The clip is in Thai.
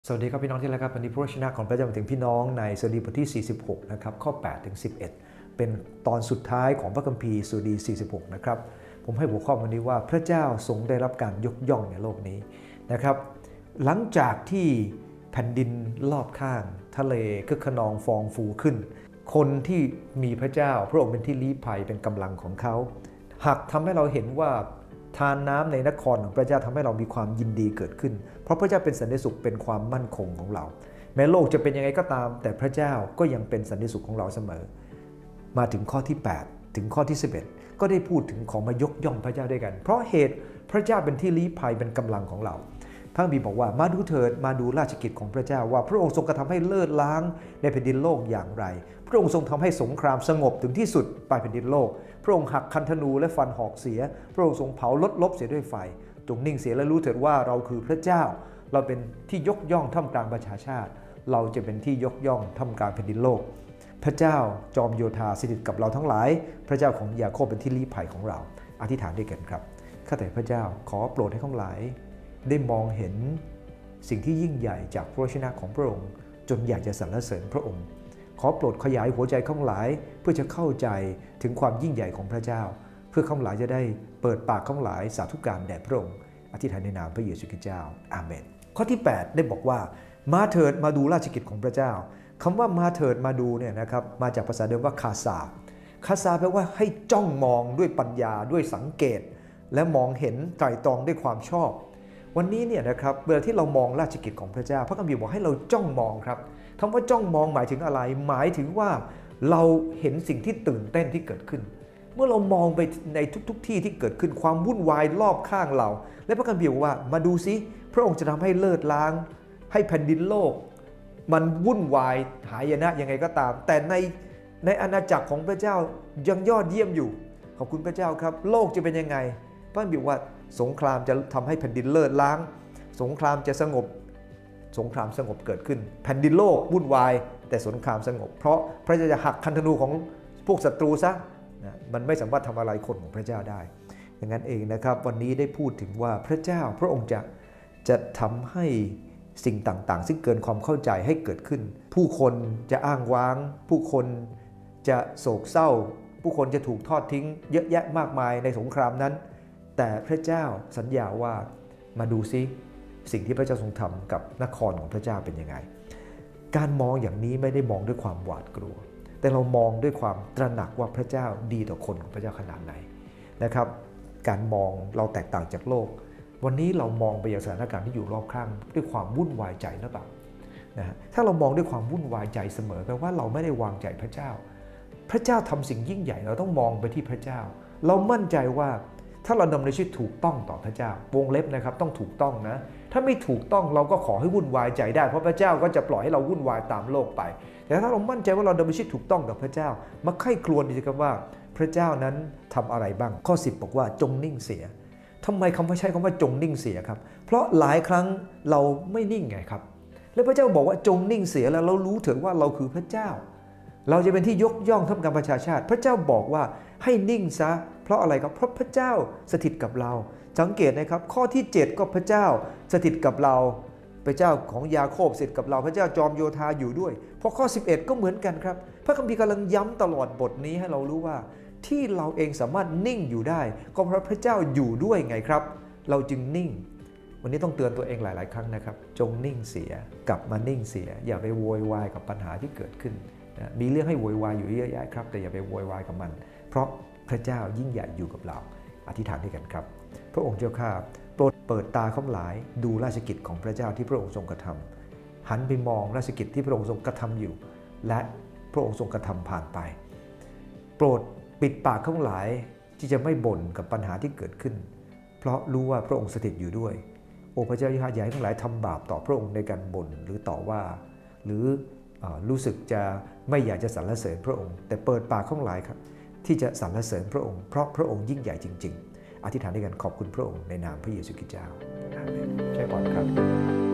สวัสดีครับพี่น้องที่รักครับวันนี้พระวจนะของพระเจ้ามาถึงพี่น้องในสดุดีบทที่46นะครับข้อ8ถึง11เป็นตอนสุดท้ายของพระคัมภีร์สดุดี46นะครับผมให้หัวข้อวันนี้ว่าพระเจ้าทรงได้รับการยกย่องในโลกนี้นะครับหลังจากที่แผ่นดินรอบข้างทะเลคึกขนองฟองฟูขึ้นคนที่มีพระเจ้าพระองค์เป็นที่ลี้ภัยเป็นกำลังของเขาหากทำให้เราเห็นว่าทานน้ำในนครของพระเจ้าทำให้เรามีความยินดีเกิดขึ้นเพราะพระเจ้าเป็นสันติสุขเป็นความมั่นคงของเราแม้โลกจะเป็นยังไงก็ตามแต่พระเจ้าก็ยังเป็นสันติสุขของเราเสมอมาถึงข้อที่8ถึงข้อที่11ก็ได้พูดถึงของมายกย่องพระเจ้าด้วยกันเพราะเหตุพระเจ้าเป็นที่ลี้ภัยเป็นกำลังของเราพระคัมภีร์บอกว่ามาดูเถิดมาดูราชกิจของพระเจ้าว่าพระองค์ทรงกระทำให้เลิศล้างในแผ่นดินโลกอย่างไรพระองค์ทรงทำให้สงครามสงบถึงที่สุดปลายแผ่นดินโลกพระองค์หักคันธนูและฟันหอกเสียพระองค์ทรงเผาลดลบเสียด้วยไฟจงนิ่งเสียและรู้เถิดว่าเราคือพระเจ้าเราเป็นที่ยกย่องท่ามกลางประชาชาติเราจะเป็นที่ยกย่องท่ามกลางแผ่นดินโลกพระเจ้าจอมโยธาสถิตกับเราทั้งหลายพระเจ้าของยาโคบเป็นที่ลี้ภัยของเราอธิษฐานด้วยกันครับข้าแต่พระเจ้าขอโปรดให้ทั้งหลายได้มองเห็นสิ่งที่ยิ่งใหญ่จากพระวจนะของพระองค์จนอยากจะสรรเสริญพระองค์ขอโปรดขยายหัวใจข้างหลายเพื่อจะเข้าใจถึงความยิ่งใหญ่ของพระเจ้าเพื่อข้างหลายจะได้เปิดปากข้างหลายสาธุการแด่พระองค์อธิษฐานในนามพระเยซูคริสต์เจ้าอาเมนข้อที่8ได้บอกว่ามาเถิดมาดูราชกิจของพระเจ้าคำว่ามาเถิดมาดูเนี่ยนะครับมาจากภาษาเดิมว่าคาซาแปลว่าให้จ้องมองด้วยปัญญาด้วยสังเกตและมองเห็นไตร่ตรองด้วยความชอบวันนี้เนี่ยนะครับเวลาที่เรามองราชกิจของพระเจ้าพระคัมภีร์บอกให้เราจ้องมองครับคำว่าจ้องมองหมายถึงอะไรหมายถึงว่าเราเห็นสิ่งที่ตื่นเต้นที่เกิดขึ้นเมื่อเรามองไปในทุกที่ที่เกิดขึ้นความวุ่นวายรอบข้างเราและพระคัมภีร์บอกว่ามาดูซิพระองค์จะทำให้เลิศล้างให้แผ่นดินโลกมันวุ่นวายหายนะยังไงก็ตามแต่ในอาณาจักรของพระเจ้ายังยอดเยี่ยมอยู่ขอบคุณพระเจ้าครับโลกจะเป็นยังไงพระคัมภีร์ว่าสงครามจะทำให้แผ่นดินเลิศล้างสงครามจะสงบเกิดขึ้นแผ่นดินโลกวุ่นวายแต่สงครามสงบเพราะพระเจ้าจะหักคันธนูของพวกศัตรูซะนะมันไม่สามารถทำอะไรคนของพระเจ้าได้อย่างนั้นเองนะครับวันนี้ได้พูดถึงว่าพระเจ้าพระองค์จะทำให้สิ่งต่างๆซึ่งเกินความเข้าใจให้เกิดขึ้นผู้คนจะอ้างว้างผู้คนจะโศกเศร้าผู้คนจะถูกทอดทิ้งเยอะแยะมากมายในสงครามนั้นแต่พระเจ้าสัญญาว่ามาดูซิสิ่งที่พระเจ้าทรงทำกับนครของพระเจ้าเป็นยังไงการมองอย่างนี้ไม่ได้มองด้วยความหวาดกลัวแต่เรามองด้วยความตระหนักว่าพระเจ้าดีต่อคนของพระเจ้าขนาดไหนนะครับการมองเราแตกต่างจากโลกวันนี้เรามองไปยังสถานการณ์ที่อยู่รอบข้างด้วยความวุ่นวายใจหรือเปล่านะถ้าเรามองด้วยความวุ่นวายใจเสมอแปลว่าเราไม่ได้วางใจพระเจ้าพระเจ้าทำสิ่งยิ่งใหญ่เราต้องมองไปที่พระเจ้าเรามั่นใจว่าถ้าเราดำเนินชีวิตถูกต้องต่อพระเจ้าวงเล็บนะครับต้องถูกต้องนะถ้าไม่ถูกต้องเราก็ขอให้วุ่นวายใจได้เพราะพระเจ้าก็จะปล่อยให้เราวุ่นวายตามโลกไปแต่ถ้าเรามั่นใจว่าเราดำเนินชีวิตถูกต้องกับพระเจ้ามาไข้ครวญดีครับว่าพระเจ้านั้นทำอะไรบ้างข้อ10บอกว่าจงนิ่งเสียทำไมคำว่าใช้คำว่าจงนิ่งเสียครับเพราะหลายครั้งเราไม่นิ่งไงครับและพระเจ้าบอกว่าจงนิ่งเสียแล้วเรารู้เถิดว่าเราคือพระเจ้าเราจะเป็นที่ยกย่องท่ามกลางประชาชาติพระเจ้าบอกว่าให้นิ่งซะเพราะอะไรครับเพราะพระเจ้าสถิตกับเราสังเกตนะครับข้อที่7ก็พระเจ้าสถิตกับเราพระเจ้าของยาโคบสถิตกับเราพระเจ้าจอมโยธาอยู่ด้วยพอข้อ11ก็เหมือนกันครับพระคัมภีร์กำลังย้ำตลอดบทนี้ให้เรารู้ว่าที่เราเองสามารถนิ่งอยู่ได้ก็เพราะพระเจ้าอยู่ด้วยไงครับเราจึงนิ่งวันนี้ต้องเตือนตัวเองหลายๆครั้งนะครับจงนิ่งเสียกลับมานิ่งเสียอย่าไปโวยวายกับปัญหาที่เกิดขึ้นมีเรื่องให้โวยวายอยู่เยอะแยะครับแต่อย่าไปโวยวายกับมันเพราะพระเจ้ายิ่งใหญ่อยู่กับเราอธิษฐานด้วยกันครับพระองค์เจ้าข้าโปรดเปิดตาข้าหลายดูราชกิจของพระเจ้าที่พระองค์ทรงกระทำหันไปมองราชกิจที่พระองค์ทรงกระทำอยู่และพระองค์ทรงกระทำผ่านไปโปรดปิดปากข้าหลายที่จะไม่บ่นกับปัญหาที่เกิดขึ้นเพราะรู้ว่าพระองค์สถิตอยู่ด้วยโอ้พระเจ้าอย่าให้ทั้งหลายทำบาปต่อพระองค์ในการบ่นหรือต่อว่าหรือรู้สึกจะไม่อยากจะสรรเสริญพระองค์แต่เปิดปากข้าหลายครับที่จะสรรเสริญพระองค์เพราะพระองค์ยิ่งใหญ่จริงๆอธิษฐานด้วยกันขอบคุณพระองค์ในนามพระเยซูคริสต์เจ้าอาเมนใช่ก่อนครับ